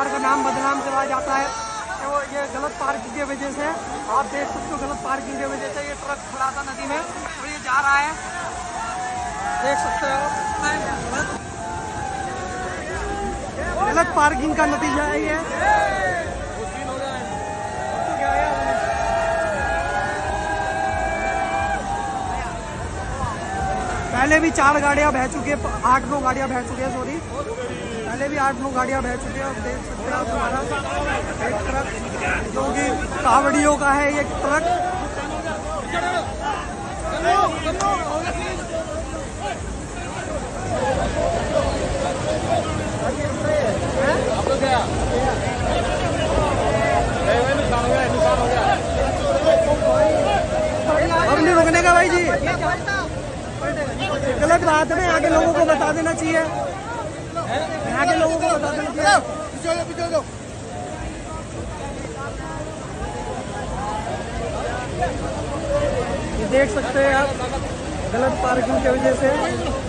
सरकार का नाम बदनाम करवाया जाता है। तो ये गलत पार्किंग की वजह से आप देख सकते हो, गलत पार्किंग की वजह से ये ट्रक खड़ा था नदी में और ये जा रहा है, देख सकते हो। गलत पार्किंग का नतीजा है ये। पहले भी 4 गाड़ियां बह चुकी है, 8-9 गाड़ियां बह चुकी है, सॉरी, पहले भी 8-9 गाड़ियां बह चुकी है। आप देख सकते हैं हमारा एक ट्रक जो कि कावड़ियों का है, ये ट्रक। अब नहीं रुकने का भाई जी, गलत बात है ना, यहाँ के लोगों को बता देना चाहिए, यहाँ के लोगों को बता देना चाहिए। देख सकते हैं आप, गलत पार्किंग की वजह से